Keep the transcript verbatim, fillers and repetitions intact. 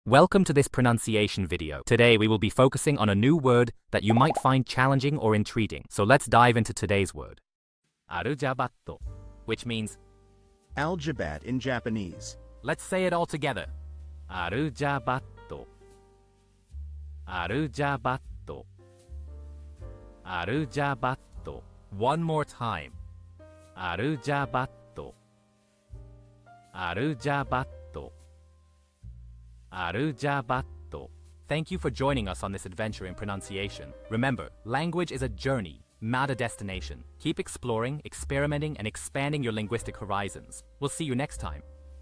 Welcome to this pronunciation video. Today we will be focusing on a new word that you might find challenging or intriguing. So let's dive into today's word. Arujabatto, which means Aljabat in Japanese. Let's say it all together. Arujabatto. Arujabatto. Arujabatto. One more time. Arujabatto. Arujabatto. Arujabatto. Thank you for joining us on this adventure in pronunciation. Remember, language is a journey, not a destination. Keep exploring, experimenting, and expanding your linguistic horizons. We'll see you next time.